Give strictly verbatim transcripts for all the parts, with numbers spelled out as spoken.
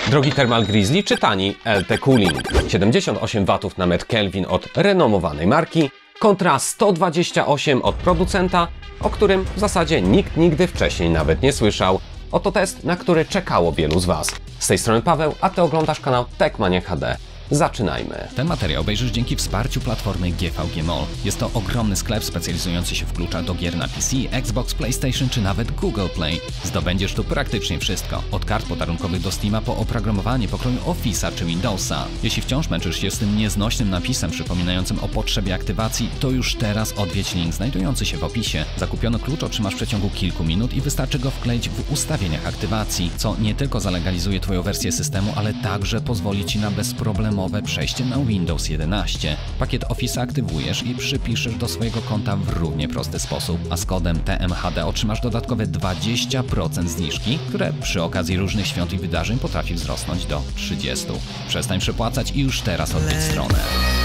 Drogi Thermal Grizzly czy tani L T Cooling? siedemdziesiąt osiem watów na metr Kelvin od renomowanej marki kontra sto dwadzieścia osiem od producenta, o którym w zasadzie nikt nigdy wcześniej nawet nie słyszał. Oto test, na który czekało wielu z Was. Z tej strony Paweł, a Ty oglądasz kanał Techmania H D. Zaczynajmy. Ten materiał obejrzysz dzięki wsparciu platformy G V G Mall. Jest to ogromny sklep specjalizujący się w kluczach do gier na P C, Xbox, PlayStation czy nawet Google Play. Zdobędziesz tu praktycznie wszystko. Od kart podarunkowych do Steama po oprogramowanie pokroju Office'a czy Windowsa. Jeśli wciąż męczysz się z tym nieznośnym napisem przypominającym o potrzebie aktywacji, to już teraz odwiedź link znajdujący się w opisie. Zakupiony klucz otrzymasz w przeciągu kilku minut i wystarczy go wkleić w ustawieniach aktywacji, co nie tylko zalegalizuje Twoją wersję systemu, ale także pozwoli Ci na bezproblemowe przejście na Windows jedenaście. Pakiet Office aktywujesz i przypiszesz do swojego konta w równie prosty sposób, a z kodem T M H D otrzymasz dodatkowe dwadzieścia procent zniżki, które przy okazji różnych świąt i wydarzeń potrafi wzrosnąć do trzydziestu procent. Przestań przepłacać i już teraz odwiedź stronę.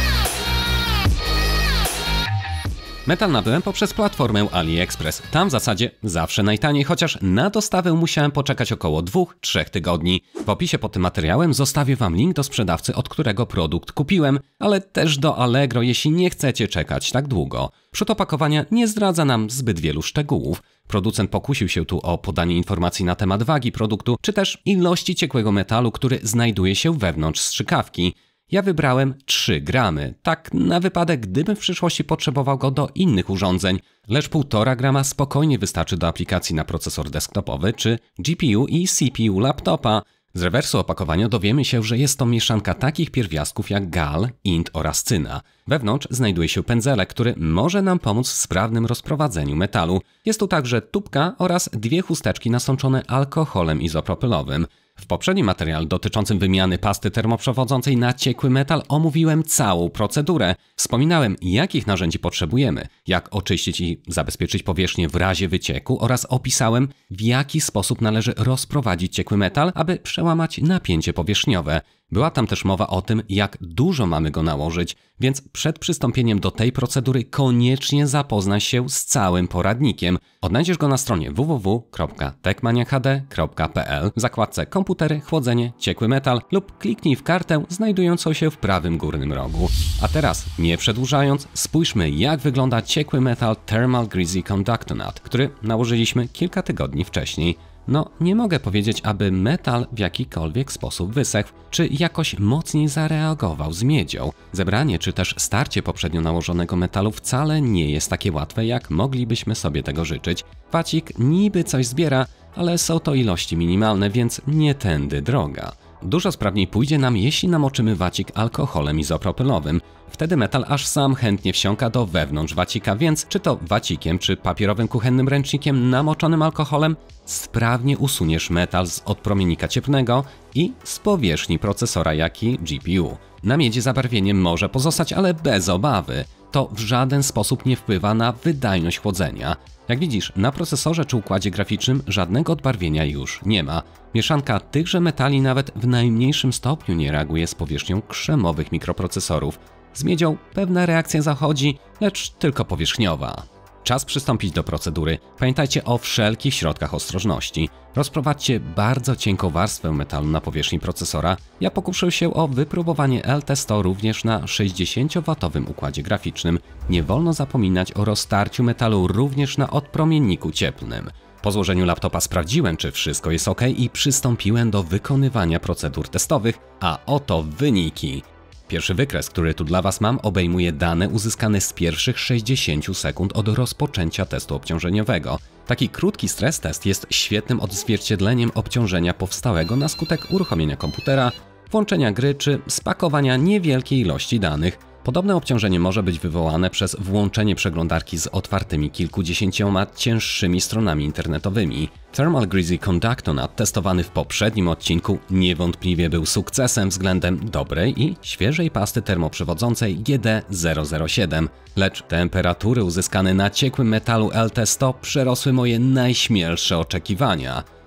Metal nabyłem poprzez platformę AliExpress. Tam w zasadzie zawsze najtaniej, chociaż na dostawę musiałem poczekać około dwóch trzech tygodni. W opisie pod tym materiałem zostawię Wam link do sprzedawcy, od którego produkt kupiłem, ale też do Allegro, jeśli nie chcecie czekać tak długo. Przód opakowania nie zdradza nam zbyt wielu szczegółów. Producent pokusił się tu o podanie informacji na temat wagi produktu, czy też ilości ciekłego metalu, który znajduje się wewnątrz strzykawki. Ja wybrałem trzy gramy, tak na wypadek, gdybym w przyszłości potrzebował go do innych urządzeń, lecz półtora grama spokojnie wystarczy do aplikacji na procesor desktopowy czy G P U i C P U laptopa. Z rewersu opakowania dowiemy się, że jest to mieszanka takich pierwiastków jak gal, int oraz cyna. Wewnątrz znajduje się pędzelek, który może nam pomóc w sprawnym rozprowadzeniu metalu. Jest tu także tubka oraz dwie chusteczki nasączone alkoholem izopropylowym. W poprzednim materiale dotyczącym wymiany pasty termoprzewodzącej na ciekły metal omówiłem całą procedurę. Wspominałem, jakich narzędzi potrzebujemy, jak oczyścić i zabezpieczyć powierzchnię w razie wycieku oraz opisałem, w jaki sposób należy rozprowadzić ciekły metal, aby przełamać napięcie powierzchniowe. Była tam też mowa o tym, jak dużo mamy go nałożyć, więc przed przystąpieniem do tej procedury koniecznie zapoznaj się z całym poradnikiem. Odnajdziesz go na stronie w w w kropka techmania h d kropka p l w zakładce komputery, chłodzenie, ciekły metal lub kliknij w kartę znajdującą się w prawym górnym rogu. A teraz, nie przedłużając, spójrzmy, jak wygląda ciekły metal Thermal Grizzly Conductor Nut, który nałożyliśmy kilka tygodni wcześniej. No, nie mogę powiedzieć, aby metal w jakikolwiek sposób wysechł, czy jakoś mocniej zareagował z miedzią. Zebranie czy też starcie poprzednio nałożonego metalu wcale nie jest takie łatwe, jak moglibyśmy sobie tego życzyć. Wacik niby coś zbiera, ale są to ilości minimalne, więc nie tędy droga. Dużo sprawniej pójdzie nam, jeśli namoczymy wacik alkoholem izopropylowym. Wtedy metal aż sam chętnie wsiąka do wewnątrz wacika, więc czy to wacikiem, czy papierowym kuchennym ręcznikiem namoczonym alkoholem, sprawnie usuniesz metal z odpromiennika cieplnego i z powierzchni procesora, jak i G P U. Na miedzie zabarwienie może pozostać, ale bez obawy. To w żaden sposób nie wpływa na wydajność chłodzenia. Jak widzisz, na procesorze czy układzie graficznym żadnego odbarwienia już nie ma. Mieszanka tychże metali nawet w najmniejszym stopniu nie reaguje z powierzchnią krzemowych mikroprocesorów. Z miedzią pewna reakcja zachodzi, lecz tylko powierzchniowa. Czas przystąpić do procedury. Pamiętajcie o wszelkich środkach ostrożności. Rozprowadźcie bardzo cienką warstwę metalu na powierzchni procesora. Ja pokuszę się o wypróbowanie L T sto również na sześćdziesięciowatowym układzie graficznym. Nie wolno zapominać o roztarciu metalu również na odpromienniku cieplnym. Po złożeniu laptopa sprawdziłem, czy wszystko jest ok i przystąpiłem do wykonywania procedur testowych, a oto wyniki. Pierwszy wykres, który tu dla Was mam, obejmuje dane uzyskane z pierwszych sześćdziesięciu sekund od rozpoczęcia testu obciążeniowego. Taki krótki stres test jest świetnym odzwierciedleniem obciążenia powstałego na skutek uruchomienia komputera, włączenia gry czy spakowania niewielkiej ilości danych. Podobne obciążenie może być wywołane przez włączenie przeglądarki z otwartymi kilkudziesięcioma cięższymi stronami internetowymi. Thermal Grizzly Conductor Nut testowany w poprzednim odcinku niewątpliwie był sukcesem względem dobrej i świeżej pasty termoprzewodzącej G D zero zero siedem, lecz temperatury uzyskane na ciekłym metalu L T sto przerosły moje najśmielsze oczekiwania.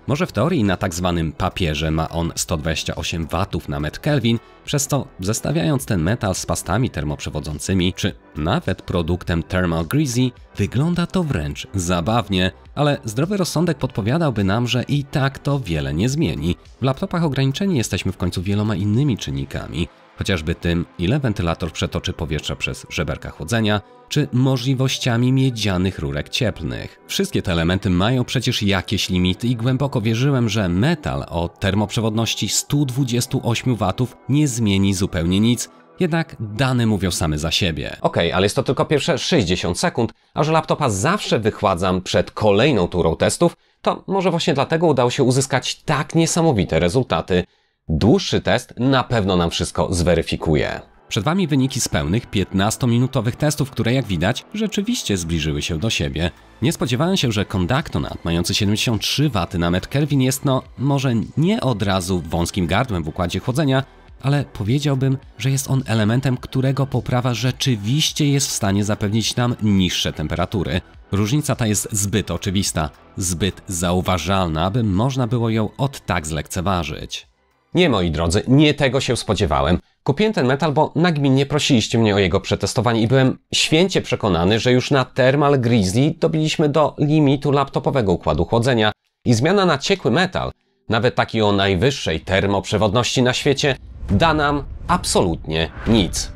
Może w teorii na tak zwanym papierze ma on sto dwadzieścia osiem watów na metr Kelvin, przez to zestawiając ten metal z pastami termoprzewodzącymi, czy nawet produktem Thermal Greasy, wygląda to wręcz zabawnie, ale zdrowy rozsądek podpowiadałby nam, że i tak to wiele nie zmieni. W laptopach ograniczeni jesteśmy w końcu wieloma innymi czynnikami, chociażby tym, ile wentylator przetoczy powietrze przez żeberka chłodzenia, czy możliwościami miedzianych rurek cieplnych. Wszystkie te elementy mają przecież jakieś limity i głęboko wierzyłem, że metal o termoprzewodności stu dwudziestu ośmiu watów nie zmieni zupełnie nic, jednak dane mówią same za siebie. Okej, ale jest to tylko pierwsze sześćdziesiąt sekund, a że laptopa zawsze wychładzam przed kolejną turą testów, to może właśnie dlatego udało się uzyskać tak niesamowite rezultaty. Dłuższy test na pewno nam wszystko zweryfikuje. Przed Wami wyniki z pełnych piętnastominutowych testów, które jak widać rzeczywiście zbliżyły się do siebie. Nie spodziewałem się, że Conductonaut mający siedemdziesiąt trzy waty na metr Kelvin jest no może nie od razu wąskim gardłem w układzie chłodzenia, ale powiedziałbym, że jest on elementem, którego poprawa rzeczywiście jest w stanie zapewnić nam niższe temperatury. Różnica ta jest zbyt oczywista, zbyt zauważalna, aby można było ją od tak zlekceważyć. Nie, moi drodzy, nie tego się spodziewałem. Kupiłem ten metal, bo nagminnie prosiliście mnie o jego przetestowanie i byłem święcie przekonany, że już na Thermal Greasy dobiliśmy do limitu laptopowego układu chłodzenia i zmiana na ciekły metal, nawet taki o najwyższej termoprzewodności na świecie, da nam absolutnie nic.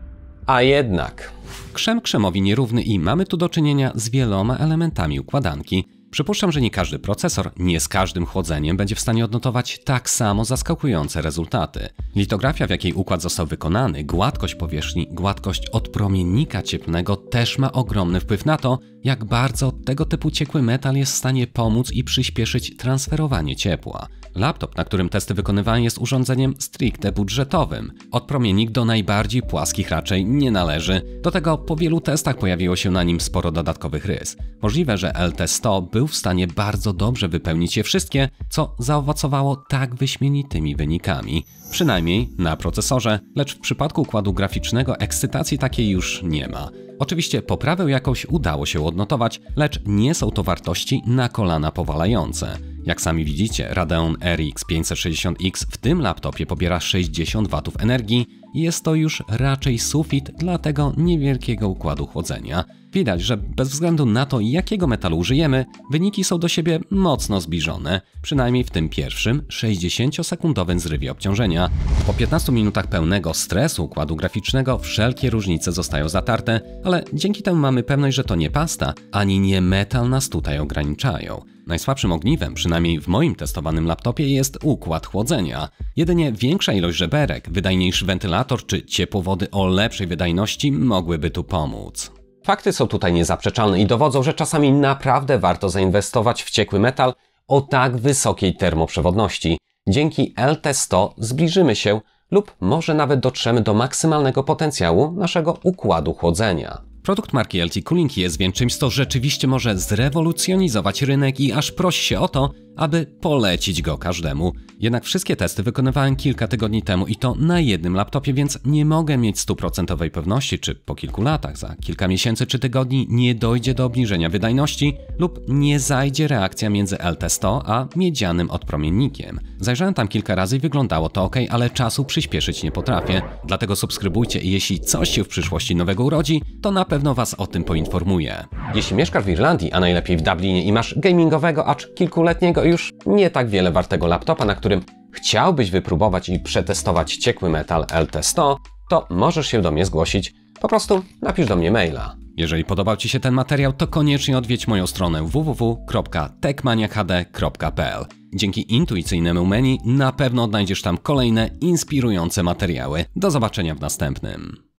A jednak... Krzem krzemowi nierówny i mamy tu do czynienia z wieloma elementami układanki. Przypuszczam, że nie każdy procesor, nie z każdym chłodzeniem będzie w stanie odnotować tak samo zaskakujące rezultaty. Litografia, w jakiej układ został wykonany, gładkość powierzchni, gładkość odpromiennika cieplnego też ma ogromny wpływ na to, jak bardzo tego typu ciekły metal jest w stanie pomóc i przyspieszyć transferowanie ciepła. Laptop, na którym testy wykonywane, jest urządzeniem stricte budżetowym. Odpromiennik do najbardziej płaskich raczej nie należy. Do tego po wielu testach pojawiło się na nim sporo dodatkowych rys. Możliwe, że L T sto był w stanie bardzo dobrze wypełnić je wszystkie, co zaowocowało tak wyśmienitymi wynikami. Przynajmniej na procesorze, lecz w przypadku układu graficznego ekscytacji takiej już nie ma. Oczywiście poprawę jakąś udało się odnotować, lecz nie są to wartości na kolana powalające. Jak sami widzicie, Radeon R X pięćset sześćdziesiąt X w tym laptopie pobiera sześćdziesiąt watów energii i jest to już raczej sufit dla tego niewielkiego układu chłodzenia. Widać, że bez względu na to, jakiego metalu użyjemy, wyniki są do siebie mocno zbliżone, przynajmniej w tym pierwszym sześćdziesięciosekundowym zrywie obciążenia. Po piętnastu minutach pełnego stresu układu graficznego wszelkie różnice zostają zatarte, ale dzięki temu mamy pewność, że to nie pasta, ani nie metal nas tutaj ograniczają. Najsłabszym ogniwem, przynajmniej w moim testowanym laptopie, jest układ chłodzenia. Jedynie większa ilość żeberek, wydajniejszy wentylator czy ciepłowody o lepszej wydajności mogłyby tu pomóc. Fakty są tutaj niezaprzeczalne i dowodzą, że czasami naprawdę warto zainwestować w ciekły metal o tak wysokiej termoprzewodności. Dzięki L T sto zbliżymy się lub może nawet dotrzemy do maksymalnego potencjału naszego układu chłodzenia. Produkt marki L T Cooling jest więc czymś, co rzeczywiście może zrewolucjonizować rynek i aż prosi się o to, aby polecić go każdemu. Jednak wszystkie testy wykonywałem kilka tygodni temu i to na jednym laptopie, więc nie mogę mieć stuprocentowej pewności, czy po kilku latach, za kilka miesięcy czy tygodni nie dojdzie do obniżenia wydajności lub nie zajdzie reakcja między L T sto a miedzianym odpromiennikiem. Zajrzałem tam kilka razy i wyglądało to ok, ale czasu przyspieszyć nie potrafię. Dlatego subskrybujcie i jeśli coś się w przyszłości nowego urodzi, to na pewno Was o tym poinformuję. Jeśli mieszkasz w Irlandii, a najlepiej w Dublinie i masz gamingowego, acz kilkuletniego już nie tak wiele wartego laptopa, na którym chciałbyś wypróbować i przetestować ciekły metal L T sto, to możesz się do mnie zgłosić. Po prostu napisz do mnie maila. Jeżeli podobał Ci się ten materiał, to koniecznie odwiedź moją stronę w w w kropka techmania h d kropka p l. Dzięki intuicyjnemu menu na pewno odnajdziesz tam kolejne inspirujące materiały. Do zobaczenia w następnym.